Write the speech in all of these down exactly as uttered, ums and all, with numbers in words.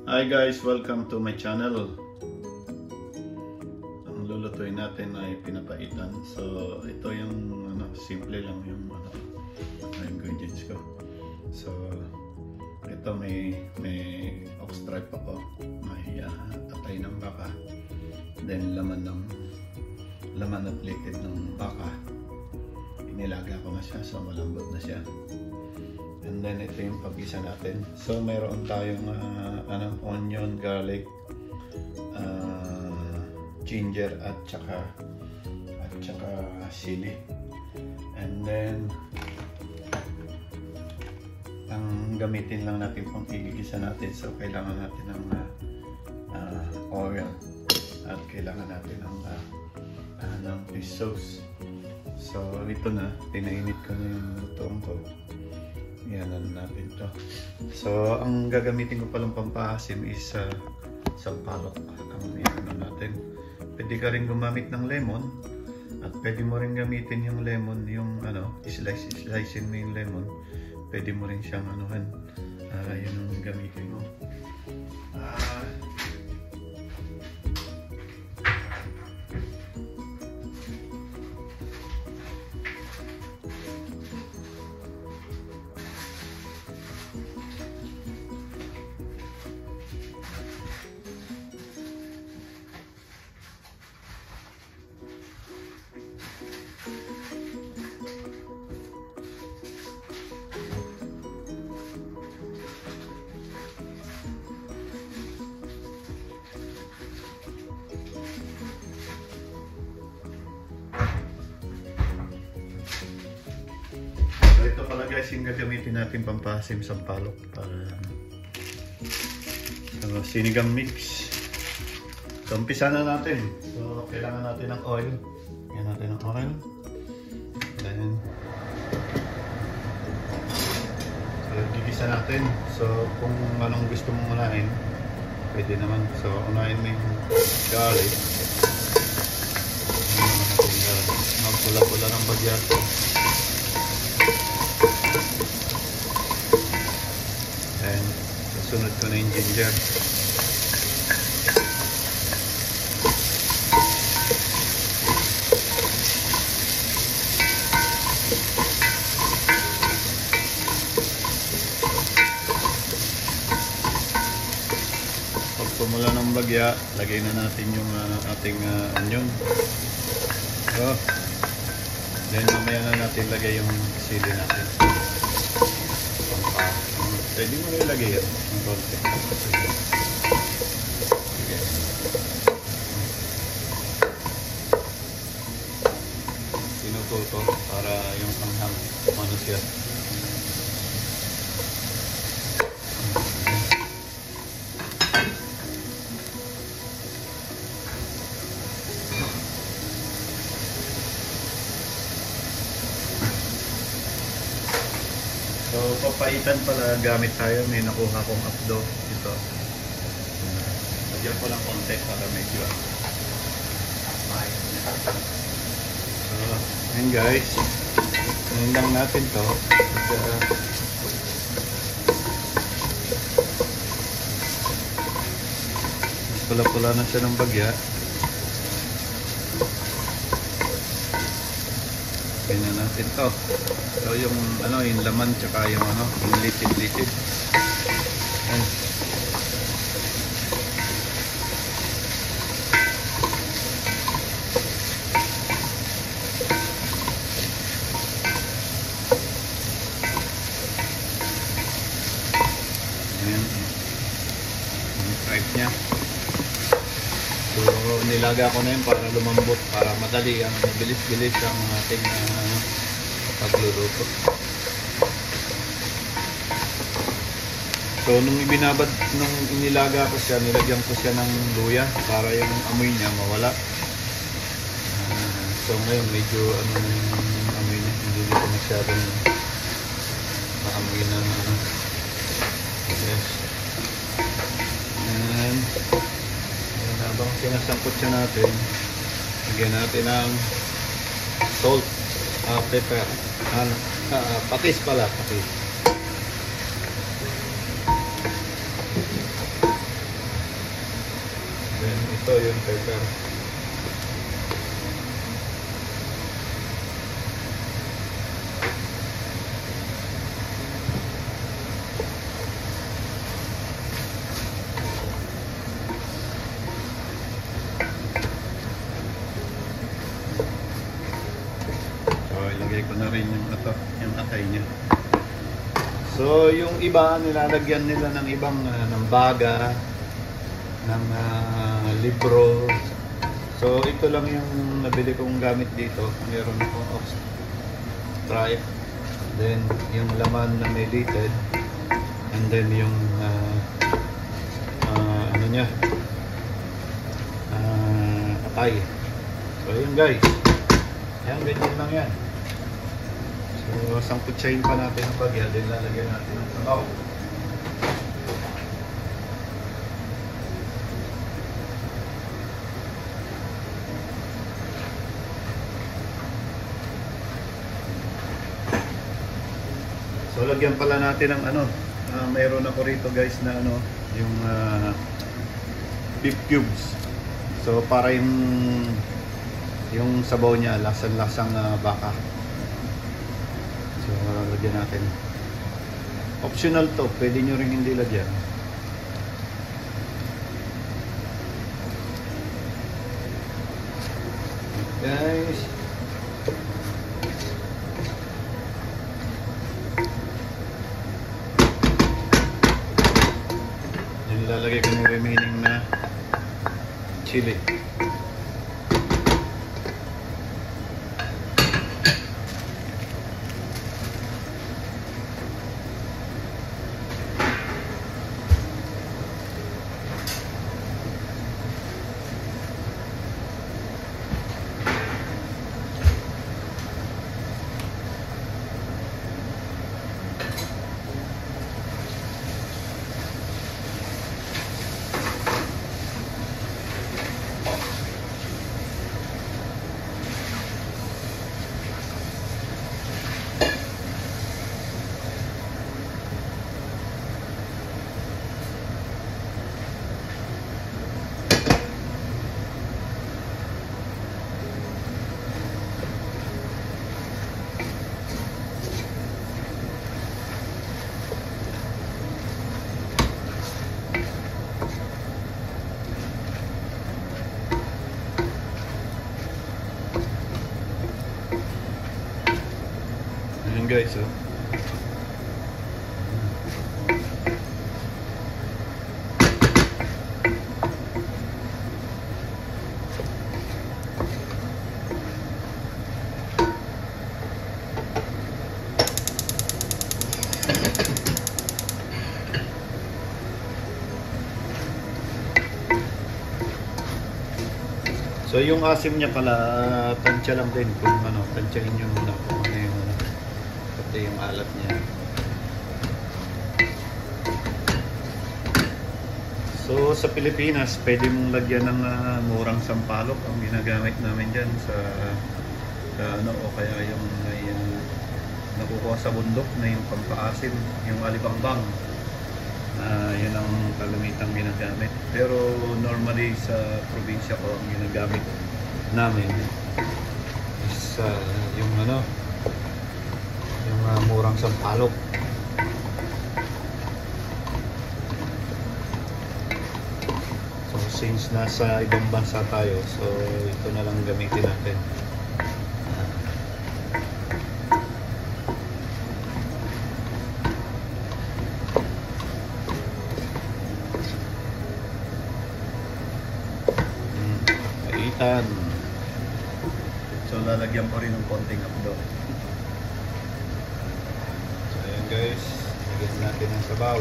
Hi guys, welcome to my channel. Ang lulutuin natin ay pinapaitan. So ito yung ano, simple lang yung ano, ingredients ko. So ito may may ox tripe ako, may uh, atay ng baka, then laman ng laman at likid ng baka. Inilaga ko na siya, so malambot na siya. And then ito yung pag-isa natin. So mayroon tayong uh, ano, onion, garlic, uh, ginger at saka at saka sili. And then ang gamitin lang natin pang igigisa natin. So kailangan natin ng uh, uh, oil at kailangan natin ng uh, uh, ng fish sauce. So ito na, pinainit ko na yung lutong ko. Yan natin to. So ang gagamitin ko palang pampasim is uh, sampalok. Ang yan natin. Pwede ka rin gumamit ng lemon at pwede mo rin gamitin yung lemon, yung ano, slice slice mo yung lemon. Pwede mo rin siyang anuhan. Uh, yun ang gamitin mo. Uh, ito pala guys yung gagamitin natin pampasim sampalok para so, sinigang mix. So umpisa na natin. So kailangan natin ng oil. Kailangan natin ng oil. Then so gigisa natin. So kung anong gusto mong unahin, pwede naman. So unahin mo yung garlic. Magpula-pula ng bagyat. And sunod ko na yung ginger. Pag pumula ng bagya, lagay na natin yung uh, ating uh, onion. So, then mamaya na natin lagay yung sili natin. Pwede mo na ilagay yan ng konti. Okay. Sinututo para yung panghang ano siya. So, papaitan pala gamit tayo. May nakuha kong apdo ito. Lagyan ko lang konti para medyo may. So, ayun guys. Ayun lang natin to. Pula-pula na siya ng bagya. Ganyan natin to. So yung ano, yung laman tsaka yung ano, yung litid-litid. Ayan. Ayan. Yung tripe niya. So nilaga ko na yun para lumambot, para madali, ang bilis-bilis ang ating uh, pagluluto. So nung ibinabad, nung inilaga ko siya, nilagyan ko siya ng luya para yung amoy niya mawala. Uh, so ngayon medyo ano na yung amoy niya, hindi ko masyadong maamoy ng ano. Yes. And habang sinasangkot siya natin, lagyan natin ng salt, uh, pepper, uh, uh, patis pala, patis. Ito yung pepper. Ilagay ko na rin yung ito, yung atay niya. So, yung iba, nilalagyan nila ng ibang uh, ng baga, ng uh, libro. So, ito lang yung nabili kong gamit dito. Meron akong ox stripe. Then, yung laman na may litid. And then, yung uh, uh, ano niya, uh, atay. So, yun guys. Yan, ganyan lang yan. So, sangkutsahin pa natin ang bagya, then lalagyan natin ang sabaw. So, lagyan pala natin ng ano, uh, mayroon ako rito guys na ano, yung uh, beef cubes. So, para yung yung sabaw niya, lasang-lasang uh, baka. So, lagyan natin. Optional to, pwede nyo rin hindi lagyan. Guys. Yan, ilalagay ko yung remaining na chili. Ayan guys, oh. So yung asim niya pala, tansya lang din kung ano, tansyahin nyo muna kung ano yung ano, pati yung alat niya. So sa Pilipinas, pwede mong lagyan ng uh, murang sampalok ang ginagamit namin dyan sa, sa ano, o kaya yung may uh, nakukuha sa bundok na yung pampaasim, yung alibangbang. Uh, yun ang kalamitang ginagamit. Pero normally sa probinsya ko ang ginagamit namin is uh, yung ano, yung uh, murang sampalok. So since nasa ibang bansa tayo, so ito na lang gamitin natin. So lalagyan ko rin ng konting apdo. So ayan guys, lagyan natin ang sabaw.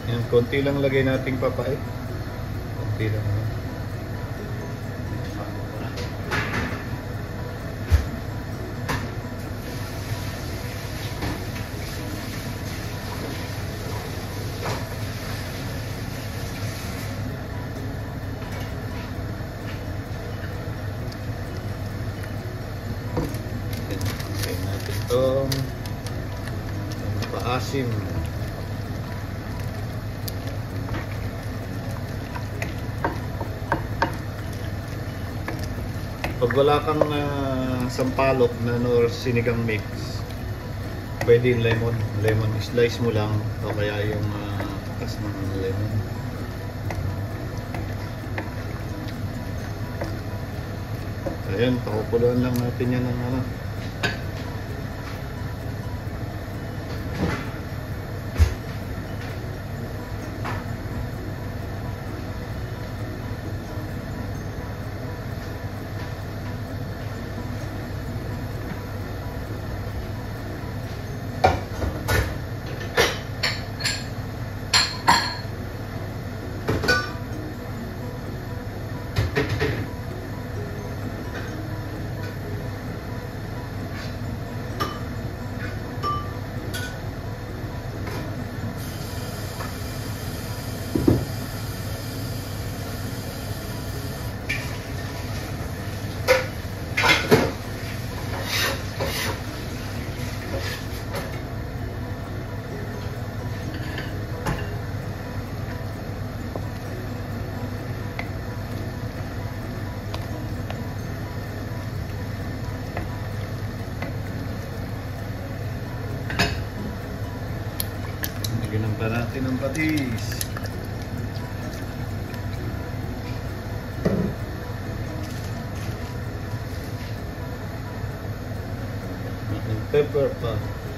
Yan, konti lang lagay nating papait. Konti lang. Lagay natin itong paasim. Pag wala kang uh, sampalok na nor sinigang mix, pwede yung lemon. Lemon slice mo lang o kaya yung uh, kas ng lemon. Ayan, pakukuluan lang natin yan ng ano. Lagyan pa natin ang patis. Ang pepper pa.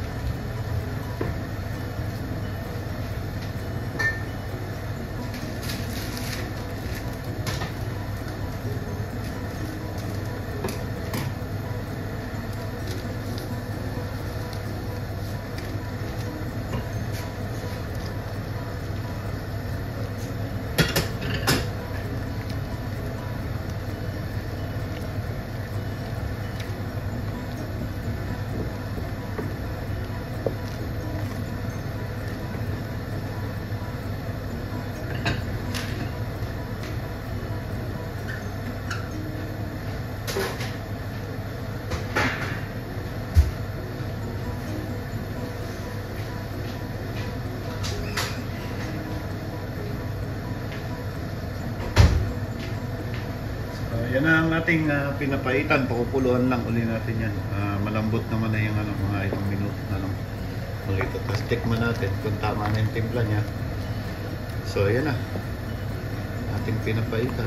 Yan na ang ating uh, pinapaitan. Pakukuluan lang uli natin yan. Uh, malambot naman na yung ano, mga ilang minuto na lang ulit. Tapos tikman natin kung tama na yung timpla niya. So yan na ating pinapaitan.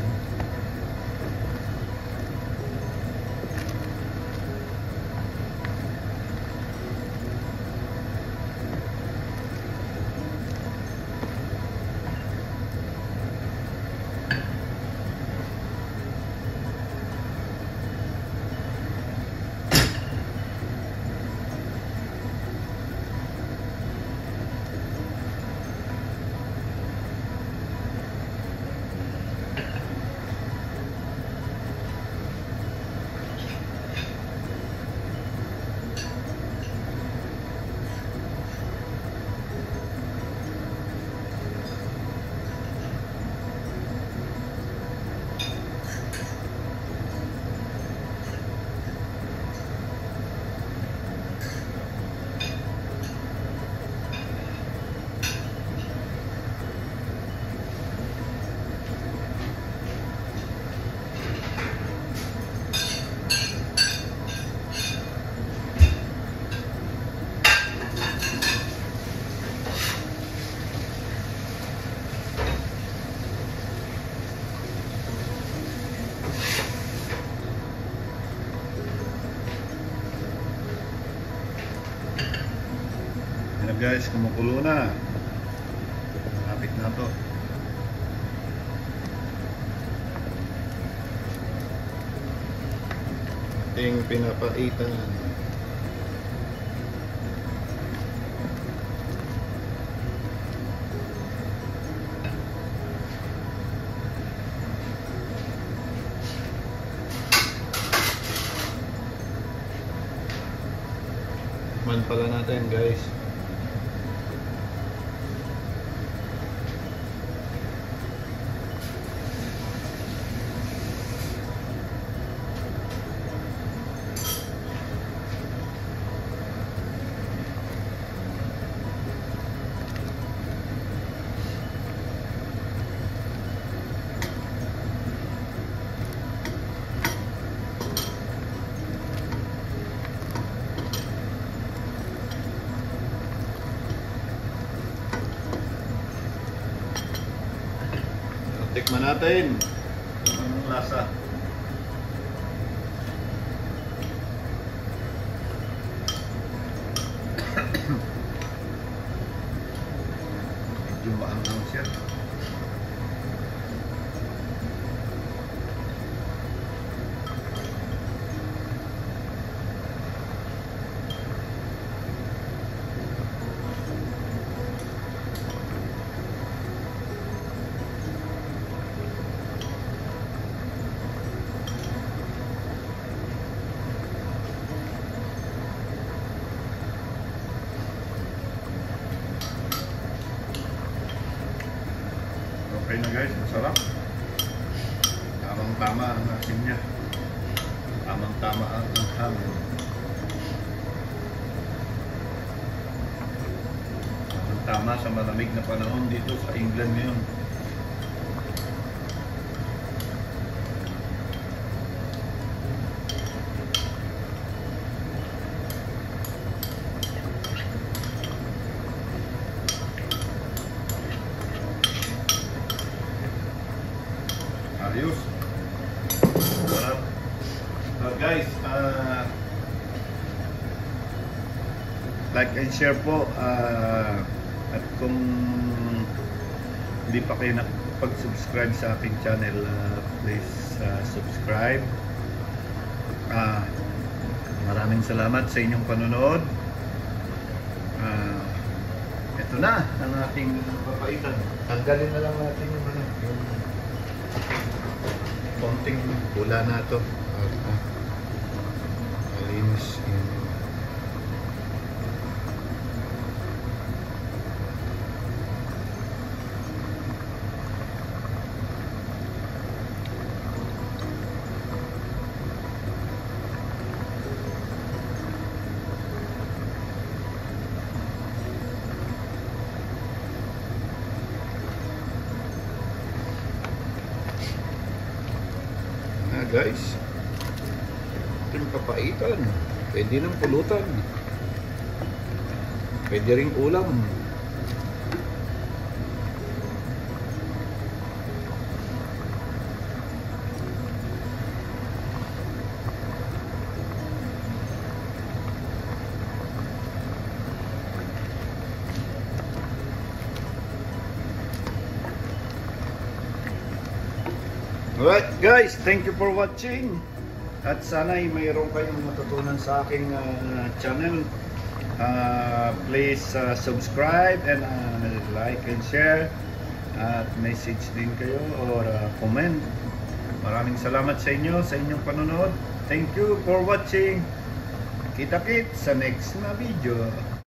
Yan guys, kumukulo na. Malapit na to. Ating pinapaitan. Tikman pala natin, guys. Tikman natin kung anong lasa. Medyo maanghang siya. Okay na guys, masarap. Tamang-tama ang asin niya. Tamang-tama ang anghang. Tamang-tama sa malamig na panahon dito sa England ngayon. Ayos. Sarap. So guys, uh, like and share po, uh, at kung hindi pa kayo nakapag-subscribe sa aking channel, uh, please uh, subscribe. Uh, maraming salamat sa inyong panonood. Uh, ito na ang ating papaitan. Tanggalin na lang natin yung ano, yung konting pula na ito. Uh, uh, malinis yun. Na guys, ito yung papaitan. Pwede ng pulutan, pwede ring ulam. Alright guys, thank you for watching. At sana'y mayroon kayong matutunan sa aking uh, channel. Uh, please uh, subscribe and uh, like and share. At message din kayo or uh, comment. Maraming salamat sa inyo, sa inyong panonood. Thank you for watching. Kita-kit sa next na video.